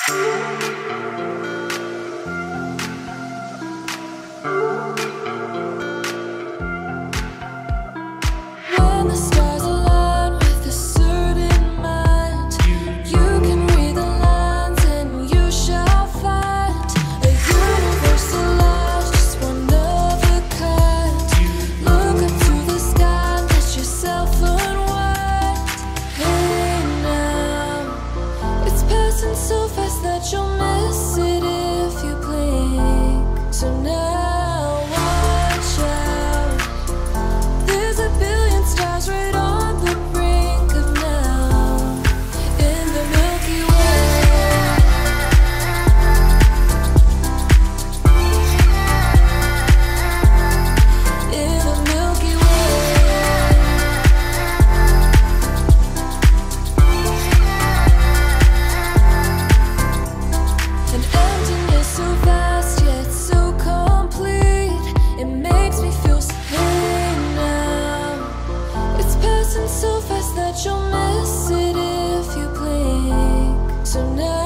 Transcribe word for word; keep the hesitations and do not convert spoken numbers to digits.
When the stars align with a certain mind, you can read the lines and you shall find a universal light, just one of a kind. Look up to the sky, let yourself unwind. Hey now, it's passing so fast that you'll miss it if you blink. So now watch out, there's a billion stars right on the brink of now, in the Milky Way. In the Milky Way. An emptiness so vast yet so complete, it makes me feel so hey now. It's passing so fast that you'll miss it if you blink. So now